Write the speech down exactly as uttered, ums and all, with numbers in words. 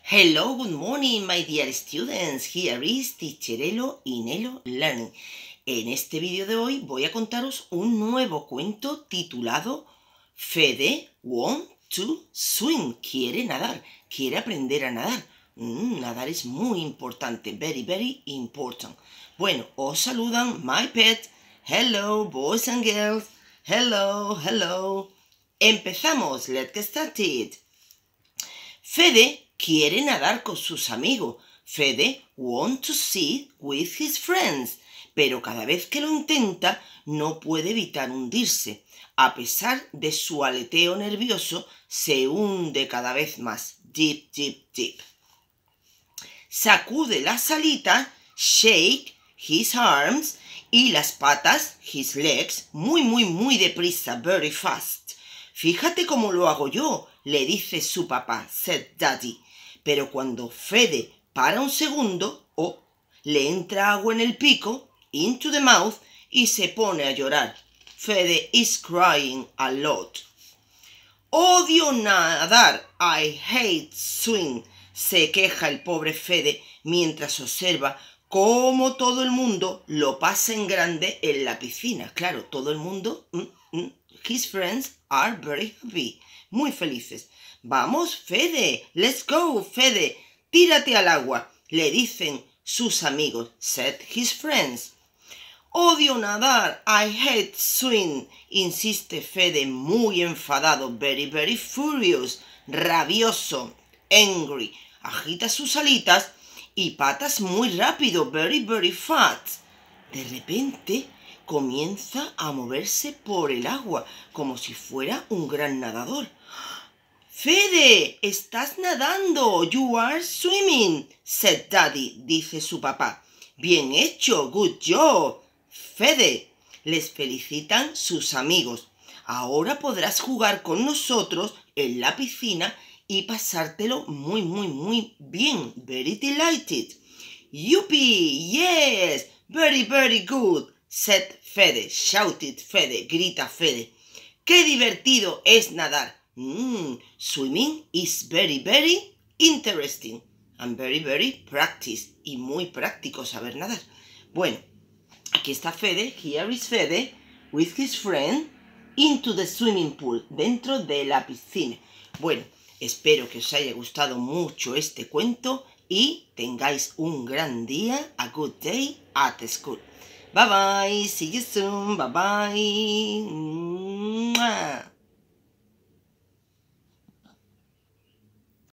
Hello, good morning, my dear students. Here is Teacher Elo in Elo Learning. En este vídeo de hoy voy a contaros un nuevo cuento titulado Fede want to swim. Quiere nadar, quiere aprender a nadar. Mm, nadar es muy importante, very, very important. Bueno, os saludan my pet. Hello, boys and girls. Hello, hello. Empezamos, let's get started. Fede quiere nadar con sus amigos. Fede wants to sit with his friends. Pero cada vez que lo intenta, no puede evitar hundirse. A pesar de su aleteo nervioso, se hunde cada vez más. Deep, deep, deep. Sacude las alitas, shake his arms, y las patas, his legs, muy, muy, muy deprisa, very fast. Fíjate cómo lo hago yo, le dice su papá, said Daddy. Pero cuando Fede para un segundo, oh, le entra agua en el pico, into the mouth, y se pone a llorar. Fede is crying a lot. Odio nadar, I hate swim, se queja el pobre Fede mientras observa cómo todo el mundo lo pasa en grande en la piscina. Claro, todo el mundo, mm, mm, his friends are very happy, muy felices. Vamos, Fede, let's go, Fede, tírate al agua, le dicen sus amigos, said his friends. Odio nadar, I hate swim, insiste Fede muy enfadado, very, very furious, rabioso, angry. Agita sus alitas y patas muy rápido, very, very fast. De repente comienza a moverse por el agua, como si fuera un gran nadador. Fede, estás nadando, you are swimming, said Daddy, dice su papá. Bien hecho, good job. Fede, les felicitan sus amigos. Ahora podrás jugar con nosotros en la piscina y pasártelo muy, muy, muy bien. Very delighted. Yuppie, yes, very, very good, said Fede, shouted Fede, grita Fede. ¡Qué divertido es nadar! Mm, swimming is very, very interesting and very, very practice. Y muy práctico saber nadar. Bueno, aquí está Fede, here is Fede, with his friend, into the swimming pool, dentro de la piscina. Bueno, espero que os haya gustado mucho este cuento y tengáis un gran día, a good day at school. Bye bye, see you soon, bye bye. Mwah.